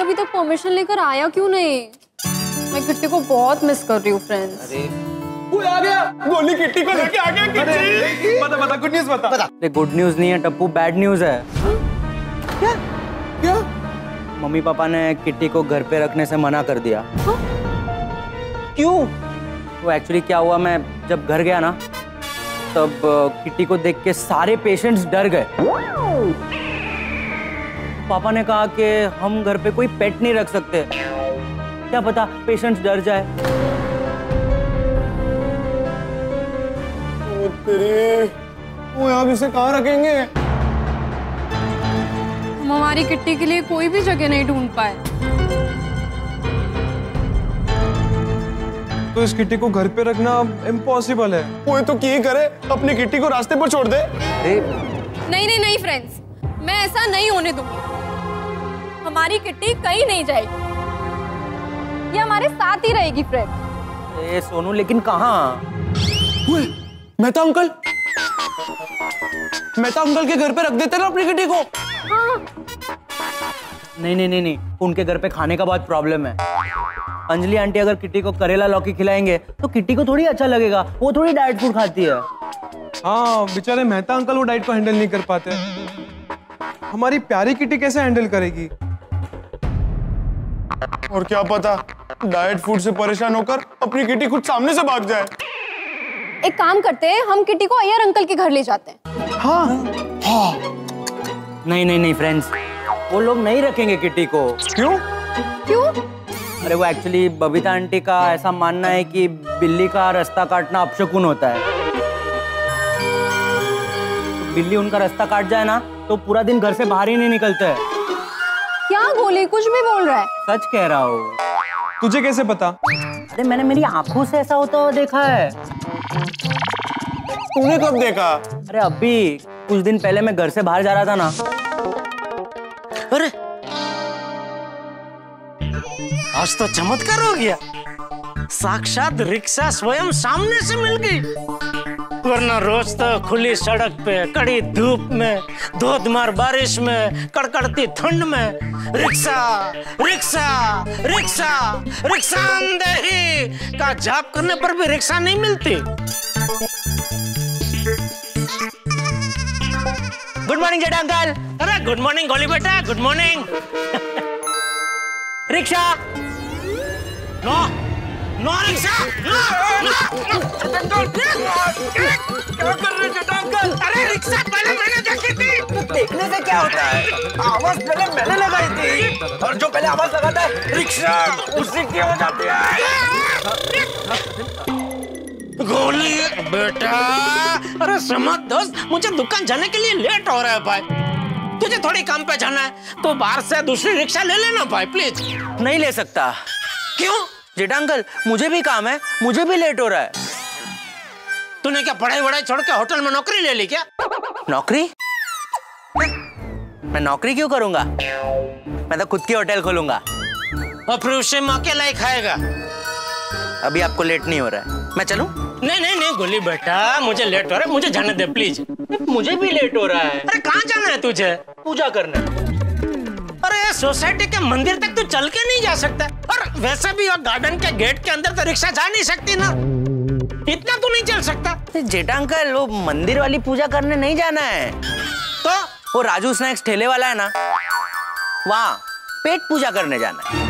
अभी तक परमिशन लेकर आया क्यों नहीं? मैं किट्टी को बहुत मिस कर रही हूँ फ्रेंड्स। अरे वो आ गया, गोली किट्टी को लेके आ गया। किट्टी बता गुड न्यूज़ बता। अरे गुड न्यूज़ नहीं है टप्पू, बैड न्यूज़ है। क्या क्या? मम्मी पापा ने किट्टी को घर पे रखने से मना कर दिया। क्यों? वो एक्चुअली क्या हुआ, मैं जब घर गया ना तब किट्टी को देख के सारे पेशेंट्स डर गए। पापा ने कहा कि हम घर पे कोई पेट नहीं रख सकते, क्या पता पेशेंट्स डर जाए। तेरे वो अब इसे कहाँ रखेंगे? हम हमारी किट्टी के लिए कोई भी जगह नहीं ढूंढ पाए। तो इस किट्टी को घर पे रखना इम्पॉसिबल है। कोई तो क्या करे, अपनी किट्टी को रास्ते पर छोड़ दे। नहीं नहीं नहीं फ्रेंड्स, मैं ऐसा नहीं होने दूंगी। हमारी किट्टी कहीं नहीं जाएगी, ये हमारे साथ ही रहेगी फ्रेंड। ए सोनू लेकिन कहाँ? मेहता अंकल, मेहता अंकल के घर पे रख देते ना अपनी किट्टी को। हाँ। नहीं नहीं नहीं नहीं, उनके घर पे खाने का बहुत प्रॉब्लम है। अंजलि आंटी अगर किट्टी को करेला लौकी खिलाएंगे तो किट्टी को थोड़ी अच्छा लगेगा, वो थोड़ी डाइट फूड खाती है। हाँ बेचारे मेहता अंकल वो डाइट को हैंडल नहीं कर पाते। हमारी प्यारी किट्टी कैसे हैंडल करेगी? और क्या पता डाइट फूड से परेशान होकर अपनी किट्टी खुद सामने से भाग जाए। एक काम करते हैं, हम किट्टी को अय्यर अंकल के घर ले जाते हैं। हाँ हाँ। नहीं नहीं नहीं फ्रेंड्स, वो लोग नहीं रखेंगे किट्टी को। क्यों? क्यों? अरे वो एक्चुअली बबीता आंटी का ऐसा मानना है कि बिल्ली का रास्ता काटना अपशकुन होता है। बिल्ली उनका रास्ता काट जाए ना तो पूरा दिन घर से बाहर ही नहीं निकलते हैं। क्या गोली कुछ भी बोल रहा है? सच कह रहा हूँ। तुझे कैसे पता? अरे मैंने मेरी आंखों से ऐसा होता हुआ देखा है। तूने कब देखा? अरे अभी कुछ दिन पहले मैं घर से बाहर जा रहा था ना। अरे आज तो चमत्कार हो गया, साक्षात रिक्शा स्वयं सामने से मिल गई। वरना रोज तो खुली सड़क पे, कड़ी धूप में, धोधमार बारिश में, कड़कड़ती ठंड में rickshaw rickshaw rickshaw rickshaw Andheri का जाप करने पर भी रिक्शा नहीं मिलती। Good morning Jetha uncle. अरे गुड मॉर्निंग गोली बेटा, good morning. Rickshaw no no rickshaw, क्या कर रहे जेठा अंकल? अरे रिक्शा पहले मैंने देखी थी। देखने से क्या होता है, आवाज पहले मैंने लगाई थी, और जो पहले आवाज लगाता है रिक्शा उसी की हो जाती है। गोली बेटा, अरे समझ दोस्त, मुझे दुकान जाने के लिए लेट हो रहा है भाई। तुझे थोड़ी काम पे जाना है तो बाहर से दूसरी रिक्शा ले लेना भाई प्लीज। नहीं ले सकता। क्यों? जेठा अंकल मुझे भी काम है, मुझे भी लेट हो रहा है। तूने क्या पढ़ाई वढ़ाई छोड़ के होटल में नौकरी ले ली क्या? नौकरी? मैं नौकरी क्यों करूंगा, मैं तो खुद की होटल खोलूंगा। और फिर उससे मैं अकेला ही खाएगा। अभी आपको लेट नहीं हो रहा है, मैं चलूं? नहीं नहीं नहीं गोली बेटा, मुझे लेट हो रहा है, मुझे जाने दे प्लीज। मुझे भी लेट हो रहा है। अरे कहाँ जाना है तुझे? पूजा करने। अरे सोसाइटी के मंदिर तक तू चल के नहीं जा सकता, और वैसे भी गार्डन के गेट के अंदर तो रिक्शा जा नहीं सकती ना, इतना तू नहीं चल सकता। जेठा अंकल वो मंदिर वाली पूजा करने नहीं जाना है, तो वो राजू स्नैक्स ठेले वाला है ना, वहाँ पेट पूजा करने जाना है।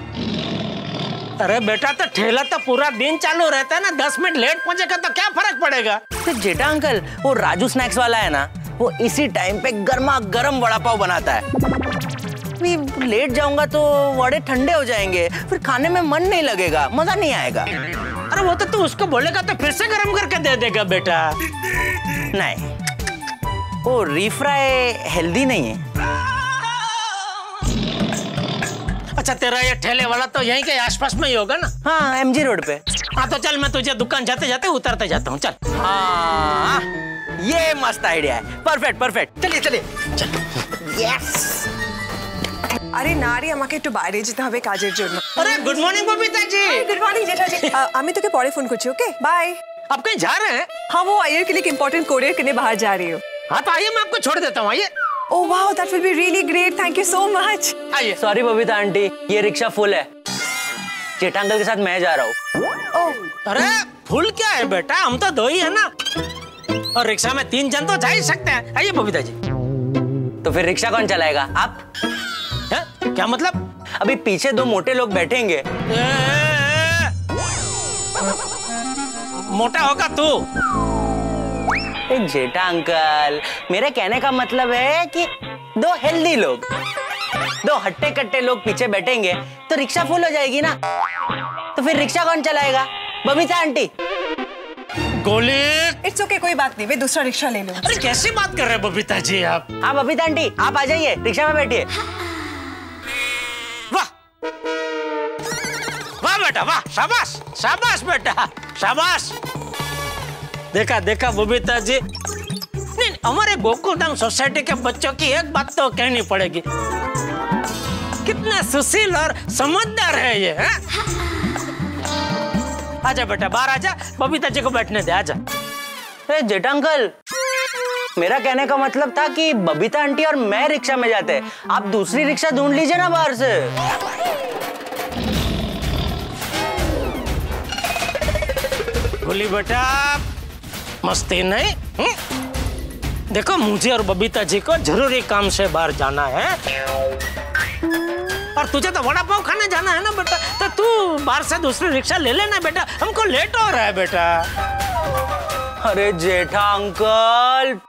अरे बेटा तो ठेला तो पूरा दिन चालू रहता है ना, 10 मिनट लेट पहुंचेगा तो क्या फर्क पड़ेगा? तो जेठा अंकल वो राजू स्नैक्स वाला है ना, वो इसी टाइम पे गर्मा गर्म वड़ा पाव बनाता है। लेट जाऊंगा तो वड़े ठंडे हो जाएंगे, फिर खाने में मन नहीं लगेगा, मजा नहीं आएगा। अरे वो तो तू उसको बोलेगा तो फिर से गर्म करके दे देगा बेटा। नहीं, वो रीफ्राई हेल्दी नहीं है। अच्छा तेरा ये ठेले वाला तो यहीं के आसपास में ही होगा ना? हाँ MG रोड पे। हाँ तो चल मैं तुझे दुकान जाते जाते उतरते जाता हूँ, चल। हाँ ये मस्त आइडिया है, परफेक्ट परफेक्ट। चलिए चलिए चल। यस। আরে না রে, আমাকে একটু বাইরে যেতে হবে কাজের জন্য। अरे good morning Babita ji. Good morning Jethaji. আমি তোকে পরে ফোন করছি, ওকে बाय। आप कहीं जा रहे हैं? हाँ वो आयर के लिए एक इम्पोर्टेंट कोरियर करने बाहर जा रही हूँ। हाँ तो आइए मैं आपको छोड़ देता हूँ, आइए। Oh wow, that will be really great. Thank you so much. आइए। सॉरी बबीता आंटी, ये रिक्शा फुल है। जेठा अंकल के साथ मैं जा रहा हूँ। अरे फुल क्या है बेटा, हम तो 2 ही है ना, और रिक्शा में 3 जन तो जा ही सकते हैं। आइए बबीता जी। तो फिर रिक्शा कौन चलाएगा? आप? है? क्या मतलब? अभी पीछे 2 मोटे लोग बैठेंगे। मोटा होगा तू। जेठा अंकल, मेरे कहने का मतलब है कि 2 हेल्दी लोग, 2 हट्टे कट्टे लोग पीछे बैठेंगे तो रिक्शा फुल हो जाएगी ना। तो फिर रिक्शा कौन चलाएगा? Babita aunty. Goli. It's okay, कोई बात नहीं, मैं दूसरा रिक्शा ले लूँ। अरे कैसी बात कर रहे हैं बबीता जी आप? हाँ बबीता आंटी, आप आ जाइए, रिक्शा में बैठिए। वाह वाह बेटा वाह, शाबाश शाबाश बेटा शाबाश। देखा देखा बबीता जी, नहीं हमारे गोकुलधाम सोसाइटी के बच्चों की एक बात तो कहनी पड़ेगी, कितना सुशील और समझदार है ये। है? आजा बेटा बाहर आजा, बबीता जी को बैठने दे, आजा। अरे जेठा अंकल, मेरा कहने का मतलब था कि बबीता आंटी और मैं रिक्शा में जाते, आप दूसरी रिक्शा ढूंढ लीजिए ना बाहर से। बोली बेटा मस्ती नहीं। देखो मुझे और बबीता जी को जरूरी काम से बाहर जाना है, और तुझे तो वड़ा पाव खाने जाना है ना बेटा, तो तू बाहर से दूसरी रिक्शा ले लेना बेटा, हमको लेट हो रहा है बेटा। अरे जेठा अंकल।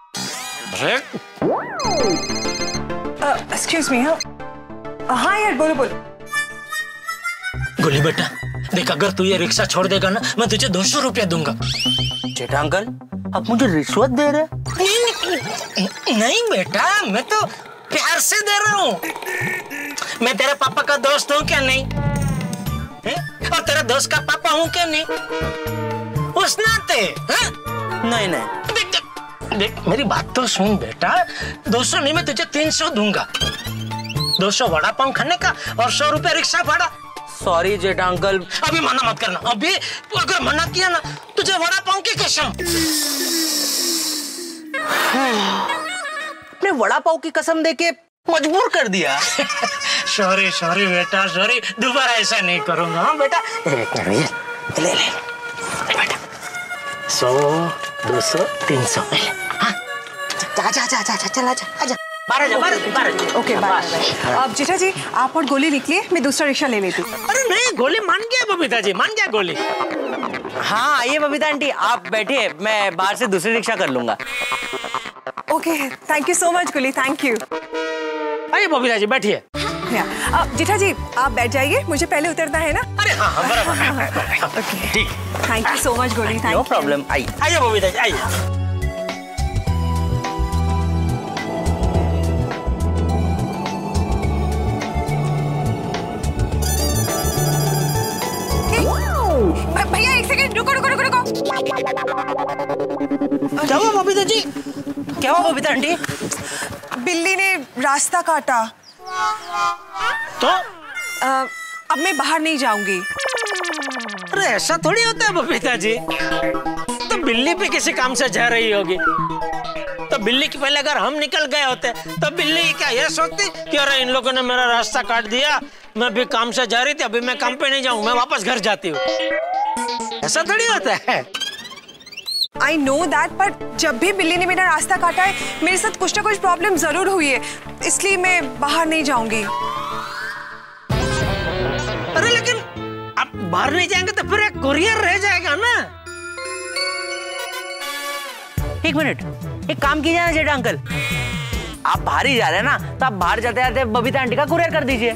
Excuse me, हाँ यार बोलो बोलो। गोली बेटा देख, अगर तू ये रिक्शा छोड़ देगा ना, मैं तुझे 200 रुपया दूंगा। जेठा अंकल, आप मुझे रिश्वत दे रहे? नहीं बेटा, मैं तो प्यार से दे रहा हूँ। मैं तेरे पापा का दोस्त हूँ क्या नहीं? है? और तेरे दोस्त का पापा हूँ क्या नहीं? उस नाते। नहीं नहीं, देख देख मेरी बात तो सुन बेटा, 200 नहीं, मैं तुझे 300 दूंगा। 200 वड़ा पाव खाने का और 100 रुपया रिक्शा भाड़ा। Sorry Jetha uncle. अभी मना मत करना, अभी अगर मना किया ना तुझे वड़ा पाव की कसम। अपने वड़ा पाव की कसम देके मजबूर कर दिया। सॉरी सॉरी बेटा सॉरी, दोबारा ऐसा नहीं करूंगा। हाँ बेटा, ले ले बेटा, 100 200 300। हाँ आजा आजा आजा, चल आजा आजा, बारह। Okay bye. अब जेठा जी आप और गोली निकलिए, मैं दूसरा रिक्शा ले लेती हूँ। अरे नहीं, गोली मान गया बबीता जी, मान गया गोली। हाँ आइए बबीता आंटी, आप बैठिए, मैं बाहर से दूसरी रिक्शा कर लूंगा। Okay thank you so much Goli, thank you. आइए बबीता जी बैठिए। जेठा जी आप बैठ जाइए, मुझे पहले उतरना है ना। अरे हाँ बराबर। ओके ठीक, thank you so much Goli, thank no you. Problem. आइए बबीता जी आइए। भैया एक सेकंड, रुको रुको रुको रुको। क्या हुआ बबीता जी? क्या हुआ बबीता आंटी? बिल्ली ने रास्ता काटा, तो अब मैं बाहर नहीं जाऊंगी। अरे ऐसा थोड़ी होता है बबीता जी, तो बिल्ली भी किसी काम से जा रही होगी, तो बिल्ली के पहले अगर हम निकल गए होते तो बिल्ली क्या ये सोचती कि अरे इन लोगों ने मेरा रास्ता काट दिया, मैं भी काम से जा रही थी, अभी मैं काम पे नहीं जाऊं, मैं वापस घर जाती हूँ। ऐसा थोड़ी होता है। I know that, पर जब भी बिल्ली ने मेरा रास्ता काटा है मेरे साथ कुछ ना कुछ प्रॉब्लम जरूर हुई है, इसलिए मैं बाहर नहीं जाऊंगी। अरे लेकिन आप बाहर नहीं जाएंगे तो फिर एक कुरियर रह जाएगा ना। एक मिनट, एक काम कीजिए ना जेठा अंकल, आप बाहर ही जा रहे हैं ना, तो आप बाहर जाते जाते बबीता आंटी का कुरियर कर दीजिए।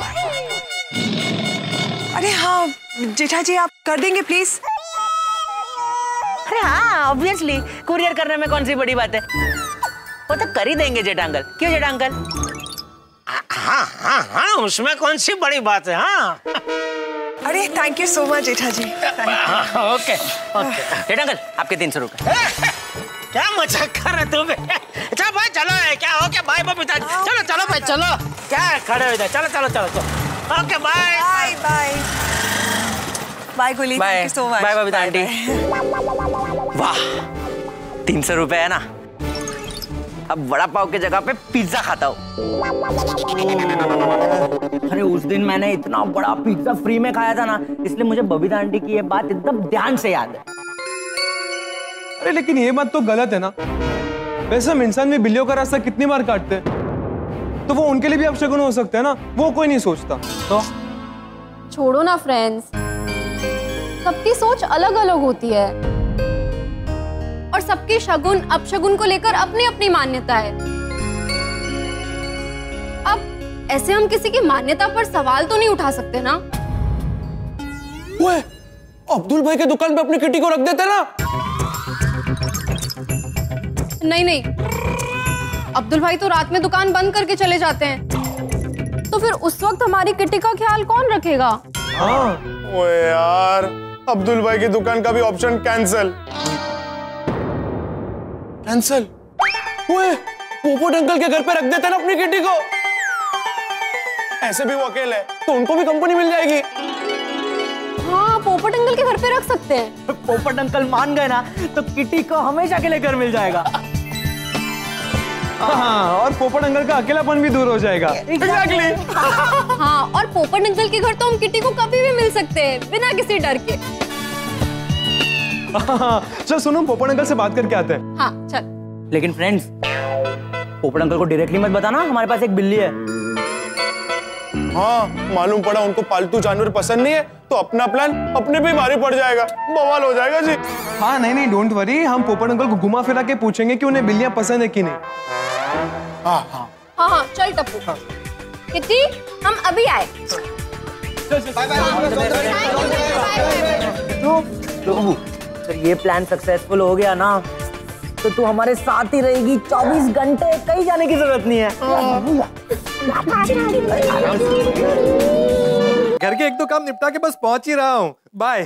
अरे हाँ जेठा जी आप कर देंगे प्लीज। अरे हाँ ऑब्वियसली, कुरियर करने में कौन सी बड़ी बात है, वो तो कर ही देंगे जेठा अंकल। क्यों जेठा अंकल? हाँ हाँ हाँ, उसमें कौन सी बड़ी बात है। हाँ अरे thank you so much Jetha ji. Okay okay Jetha uncle आपके 300 रुपए। क्या मजाक कर रहे तुम? चलो भाई चलो, क्या हो गया? बाय बबीता, चलो चलो भाई चलो, क्या खड़े हो इधर, चलो चलो चलो चलो। Okay bye bye bye bye Goli, thank you so much. Bye Babita aunty. वाह 300 रुपए है ना, अब वड़ा पाव की जगह पे पिज्जा खाता हूँ। अरे उस दिन मैंने इतना बड़ा पिज्जा फ्री में खाया था ना, इसलिए मुझे बबीता आंटी की ये बात एकदम ध्यान से याद है। अरे लेकिन ये बात तो गलत है ना। वैसे हम इंसान भी बिल्लियों का रास्ता कितनी बार काटते हैं, तो वो उनके लिए भी अपशगुन हो सकता है ना, वो कोई नहीं सोचता। तो छोड़ो ना फ्रेंड्स, सबकी सोच अलग अलग होती है और सबकी शगुन अपशगुन को लेकर अपनी अपनी मान्यता है। अब ऐसे हम किसी की मान्यता पर सवाल तो नहीं उठा सकते ना। ओए, अब्दुल भाई के दुकान पे अपनी किटी को रख देते ना। नहीं नहीं, अब्दुल भाई तो रात में दुकान बंद करके चले जाते हैं, तो फिर उस वक्त हमारी किटी का ख्याल कौन रखेगा? हाँ। ओए यार, अब्दुल भाई की दुकान का भी ऑप्शन कैंसिल। कैंसिल? ओए, पोपट अंकल के घर पे रख देते ना अपनी किटी को। ऐसे भी वो अकेले हैं, तो उनको भी कंपनी मिल जाएगी। हाँ, पोपट अंकल के घर पे रख सकते हैं। पोपट अंकल मान गए ना, तो किटी को हमेशा के लिए घर मिल जाएगा। हाँ, और पोपट अंकल का अकेलापन भी दूर हो जाएगा। एग्जैक्टली। हाँ, और पोपट अंकल के घर तो हम किटी को कभी भी मिल सकते हैं बिना किसी डर के। हाँ, चल सुनो, पोपट अंकल से बात करके आते हैं। हाँ चल। लेकिन फ्रेंड्स, पोपट अंकल को डायरेक्टली मत बताना हमारे पास एक बिल्ली है। हाँ, मालूम पड़ा उनको पालतू जानवर पसंद नहीं है, तो अपना प्लान अपने पे भारी पड़ जाएगा, बवाल हो जाएगा जी। हाँ नहीं, डोंट वरी, हम पोपट अंकल को घुमा फिरा के पूछेंगे कि उन्हें बिल्लियां पसंद है कि नहीं। हाँ, चल टप्पू। किटी, हम अभी आए। तो ये प्लान सक्सेसफुल हो गया ना, तो तू हमारे साथ ही रहेगी 24 घंटे, कहीं जाने की जरूरत नहीं है। घर के एक दो काम निपटा के बस पहुंच ही रहा हूँ। बाय।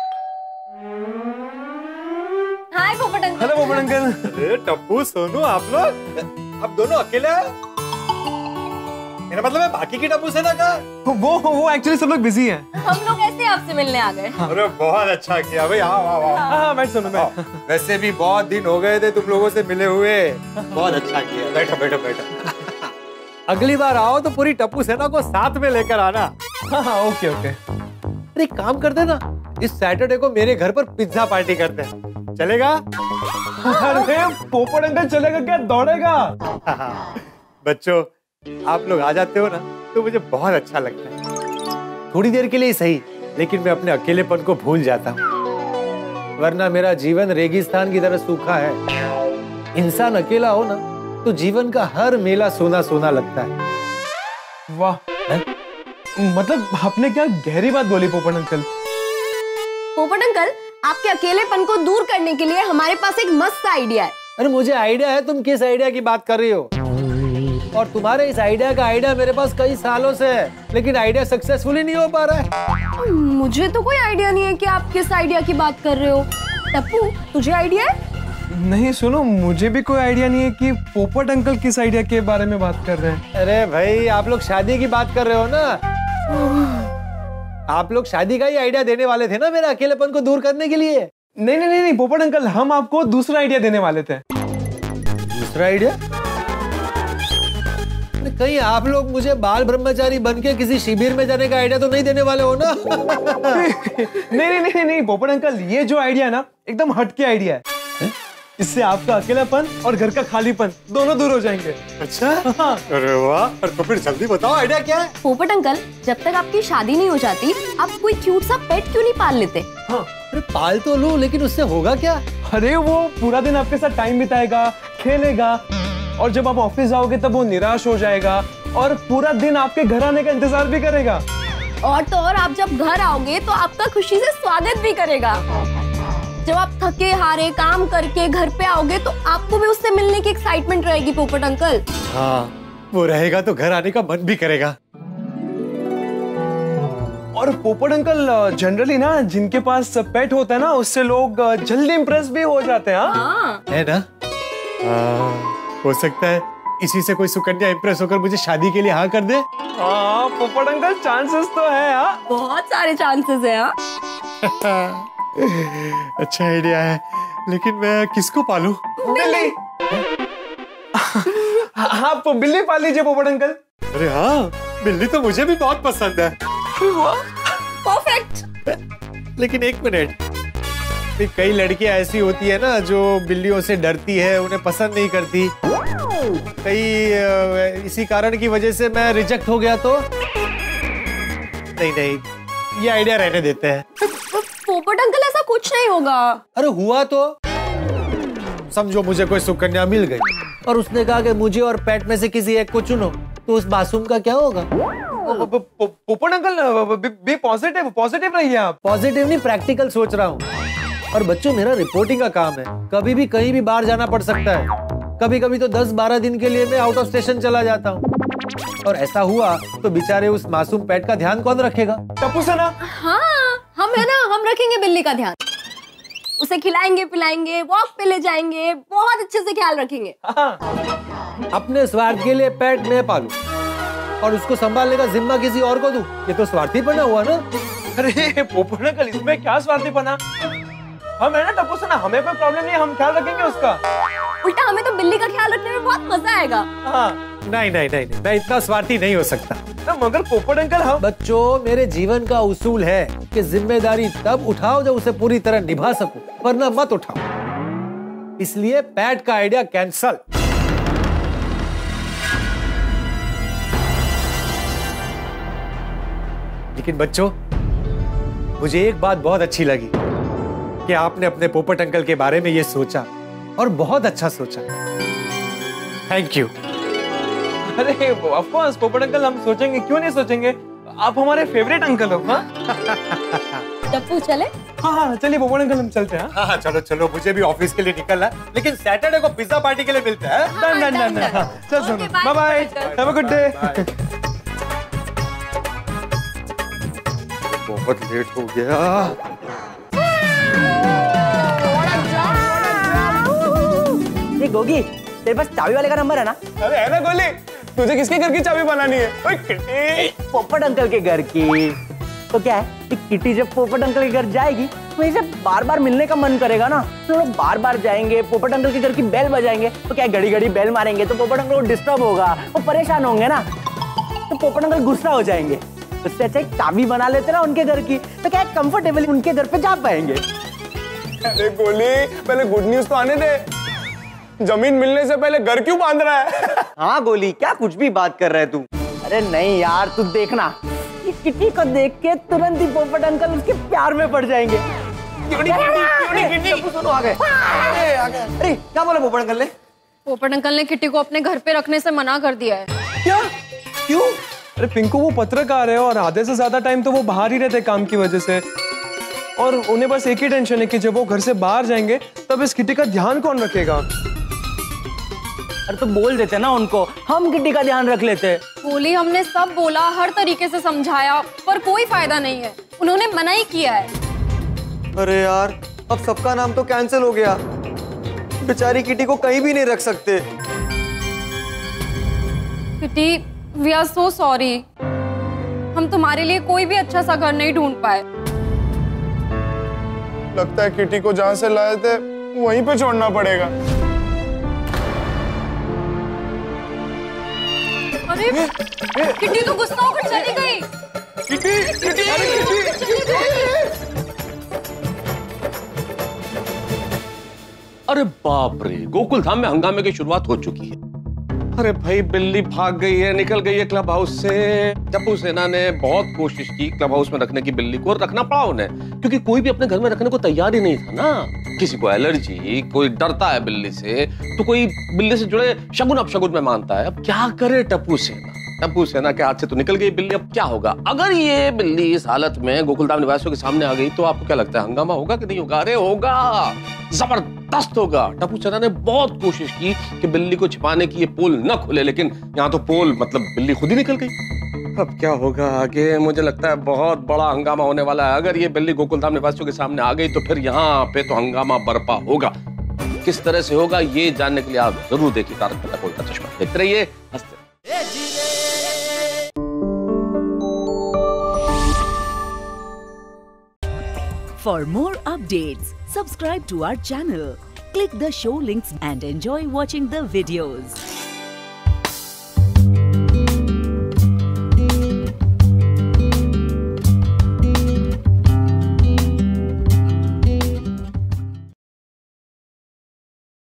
हाय पोपट अंकल। हेलो पोपट अंकल। अरे टप्पू, सोनू, आप लोग अब दोनों अकेले हैं? मेरा मतलब है बाकी की टप्पू सेना का? वो एक्चुअली सब लोग बिजी हैं। हम लोग ऐसे आपसे मिलने आ गए। अरे बहुत अच्छा किया भाई। आओ। हाँ, बैठ सुनो, बैठ। वैसे भी बहुत दिन हो गए थे तुम लोगों से मिले हुए। बहुत अच्छा किया। बैठो। अगली बार आओ तो पूरी टप्पू सेना को साथ में लेकर आना। हाँ, ओके। अरे काम करते ना, इस सैटरडे को मेरे घर पर पिज्जा पार्टी करते हैं, चलेगा? अरे पोपट अंकल चलेगा क्या, दौड़ेगा? बच्चों, आप लोग आ जाते हो ना, तो मुझे बहुत अच्छा लगता है। थोड़ी देर के लिए सही, लेकिन मैं अपने अकेलेपन को भूल जाता हूँ। वरना मेरा जीवन रेगिस्तान की तरह सूखा है। इंसान अकेला हो ना, तो जीवन का हर मेला सोना सोना लगता है। वाह, मतलब आपने क्या गहरी बात बोली पोपट अंकल। पोपट अंकल, आपके अकेलेपन को दूर करने के लिए हमारे पास एक मस्त आइडिया है। अरे मुझे आइडिया है, तुम किस आइडिया की बात कर रही हो? और तुम्हारे इस आइडिया का आइडिया मेरे पास कई सालों से है, लेकिन आइडिया सक्सेसफुली नहीं हो पा रहा है। मुझे तो कोई आइडिया नहीं है कि आप किस आइडिया की बात कर रहे हो। टप्पू, तुझे आइडिया है? नहीं सुनो, मुझे भी कोई आइडिया नहीं है कि पोपट अंकल किस आइडिया के बारे में बात कर रहे हैं। अरे भाई, आप लोग शादी की बात कर रहे हो ना? आप लोग शादी का ही आइडिया देने वाले थे ना मेरे अकेलेपन को दूर करने के लिए। नहीं पोपट अंकल, हम आपको दूसरा आइडिया देने वाले थे। दूसरा आइडिया? कहीं आप लोग मुझे बाल ब्रह्मचारी बन के किसी शिविर में जाने का आइडिया तो नहीं देने वाले हो ना? नहीं पोपट अंकल, ये जो आइडिया है ना, एकदम हटके आइडिया है। इससे आपका अकेलापन और घर का खालीपन दोनों दूर हो जाएंगे। अच्छा? अरे वाह, तो फिर जल्दी बताओ आइडिया क्या है? पोपट अंकल, जब तक आपकी शादी नहीं हो जाती, आप कोई क्यूट सा पेट क्यों नहीं पाल लेते? हाँ, अरे पाल तो लूं, लेकिन उससे होगा क्या? अरे वो पूरा दिन आपके साथ टाइम बिताएगा, खेलेगा, और जब आप ऑफिस जाओगे तब वो निराश हो जाएगा और पूरा दिन आपके घर आने का इंतजार भी करेगा। और तो और, आप जब घर आओगे तो आपका खुशी से स्वागत भी करेगा। जब आप थके हारे काम करके घर पे आओगे तो आपको भी उससे मिलने की एक्साइटमेंट रहेगी पोपट अंकल। हाँ, वो रहेगा तो घर आने का मन भी करेगा। और पोपट अंकल, जनरली ना जिनके पास पेट होता है ना, उससे लोग जल्दी इम्प्रेस भी हो जाते हैं। हाँ। है ना? हो सकता है इसी से कोई सुकन्या इम्प्रेस होकर मुझे शादी के लिए हाँ कर दे। हाँ पोपट अंकल, चांसेस तो है। हाँ, बहुत सारे चांसेस है। हाँ? अच्छा आइडिया है, लेकिन मैं किसको पालूं? बिल्ली। आप बिल्ली पाल लीजिए पोपट अंकल। अरे हाँ, बिल्ली तो मुझे भी बहुत पसंद है। परफेक्ट। लेकिन एक मिनट, कई लड़कियां ऐसी होती है ना जो बिल्लियों से डरती है, उन्हें पसंद नहीं करती। कई इसी कारण की वजह से मैं रिजेक्ट हो गया तो नहीं, ये आइडिया रहने देते हैं। पोपट अंकल ऐसा कुछ नहीं होगा। अरे हुआ तो समझो मुझे कोई सुकन्या मिल गई और उसने कहा कि मुझे और पेट में से किसी एक को चुनो, तो उस मासूम का क्या होगा? पोपट अंकल बी पॉजिटिव रहिए आप। पॉजिटिव नहीं, प्रैक्टिकल सोच रहा हूँ। और बच्चों, मेरा रिपोर्टिंग का काम है, कभी भी कहीं भी बाहर जाना पड़ सकता है। कभी कभी तो 10-12 दिन के लिए मैं आउट ऑफ स्टेशन चला जाता हूँ। और ऐसा हुआ तो बेचारे उस मासूम पेट का ध्यान कौन रखेगा? टप्पू से ना। हाँ, हम है ना, हम रखेंगे बिल्ली का ध्यान। उसे खिलाएंगे पिलाएंगे, वॉक पे ले जाएंगे, बहुत अच्छे से ख्याल रखेंगे। अपने स्वार्थ के लिए पेट मैं पालूं और उसको संभालने का जिम्मा किसी और को दूं, ये तो स्वार्थीपना हुआ ना। अरे पोपट अंकल, इसमें क्या स्वार्थीपना? हम है ना टप्पू से ना, हमें कोई प्रॉब्लम नहीं, हम ख्याल रखेंगे उसका। उल्टा हमें तो बिल्ली का ख्याल रखने में बहुत मजा आएगा। हाँ। नहीं, मैं इतना स्वार्थी नहीं हो सकता। मगर पोपट अंकल, हम बच्चों, मेरे जीवन का उसूल है कि जिम्मेदारी तब उठाओ जब उसे पूरी तरह निभा सको, वरना मत उठाओ। इसलिए पेट का आइडिया कैंसल। लेकिन बच्चों, मुझे एक बात बहुत अच्छी लगी कि आपने अपने पोपट अंकल के बारे में ये सोचा, और बहुत अच्छा सोचा। Thank you. अरे ऑफ कोर्स पोपट अंकल, हम सोचेंगे, क्यों नहीं सोचेंगे? आप हमारे फेवरेट अंकल हो। हाँ टप्पू चले? हाँ, चलिए पोपट अंकल, हम चलते हैं। हाँ, चलो, मुझे भी ऑफिस के लिए निकलना है, लेकिन सैटरडे को पिज्जा पार्टी के लिए मिलता है। डन। चल सुनो, bye bye, have a good day. बहुत लेट हो गया। ये गोगी, तेरे पास चाबी वाले का नंबर है ना? अरे है ना गोली, तुझे किसके घर की चाबी बनानी है? ओए किटी। पोपट अंकल के घर की। तो क्या है कि किटी जब पोपट अंकल के घर जाएगी तो इसे बार बार मिलने का मन करेगा ना, तो लोग बार बार जाएंगे, पोपट अंकल के घर की बेल बजाएंगे, तो क्या घड़ी घड़ी बेल मारेंगे तो पोपट अंकल को डिस्टर्ब होगा, वो परेशान होंगे ना, तो पोपट अंकल गुस्सा हो जाएंगे। उससे अच्छा एक चाबी बना लेते ना उनके घर की, तो क्या कंफर्टेबली उनके घर पे जा पाएंगे। अरे गोली, पहले गुड न्यूज तो आने दे। जमीन मिलने से पहले घर क्यों बांध रहा है? हाँ गोली, क्या कुछ भी बात कर रहा है तू? अरे नहीं यार, तू देखना, ये किटी को देख के तुरंत ही पोपट अंकल उसके प्यार में पड़ जाएंगे। सुनो, आ गए। अरे क्या बोले पोपट अंकल ने? पोपट अंकल ने किटी को अपने घर पे रखने से मना कर दिया है। क्या? क्यों? अरे पिंकू, वो पत्रकार है और आधे से ज्यादा टाइम तो वो बाहर ही रहते काम की वजह से, और उन्हें बस एक ही टेंशन है कि जब वो घर से बाहर जाएंगे तब इस किटी का ध्यान कौन रखेगा। अरे तो बोल देते ना उनको, हम किटी का ध्यान रख लेते। बोली, हमने सब बोला, हर तरीके से समझाया, पर कोई फायदा नहीं है, उन्होंने मना ही किया है। अरे यार, अब सबका नाम तो कैंसिल हो गया, बेचारी किटी को कहीं भी नहीं रख सकते। Kitty, we are so sorry, हम तुम्हारे लिए कोई भी अच्छा सा घर नहीं ढूंढ पाए। लगता है किटी को जहां से लाए थे वहीं पे छोड़ना पड़ेगा। अरे किटी तो गुस्सा होकर चली गई। किटी, अरे बाप रे, गोकुल धाम में हंगामे की शुरुआत हो चुकी है। अरे भाई, बिल्ली भाग गई है, निकल गई है क्लब हाउस से। टप्पू सेना ने बहुत कोशिश की क्लब हाउस में रखने की बिल्ली को, और रखना पड़ा उन्हें, क्योंकि कोई भी अपने घर में रखने को तैयार ही नहीं था ना। किसी को एलर्जी, कोई डरता है बिल्ली से, तो कोई बिल्ली से जुड़े शगुन अपशगुन में मानता है। अब क्या करे टप्पू सेना? टप्पू सेना के हाथ से तो निकल गई बिल्ली, अब क्या होगा? अगर ये बिल्ली इस हालत में गोकुलधाम निवासियों के सामने आ गई तो आपको क्या लगता है, हंगामा होगा कि नहीं होगा? अरे होगा, जबरदस्त होगा। टप्पू सेना ने बहुत कोशिश की कि बिल्ली को छिपाने की ये पोल न खुले, लेकिन यहाँ तो पोल मतलब बिल्ली खुद ही निकल गई। अब क्या होगा आगे? मुझे लगता है बहुत बड़ा हंगामा होने वाला है। अगर ये बिल्ली गोकुलधाम निवासियों के सामने आ गई तो फिर यहाँ पे तो हंगामा बरपा होगा। किस तरह से होगा ये जानने के लिए आप जरूर देखिए तारक मेहता का उल्टा चश्मा। देखते रहिए, हंसते। For more updates, subscribe to our channel, click the show links and enjoy watching the videos.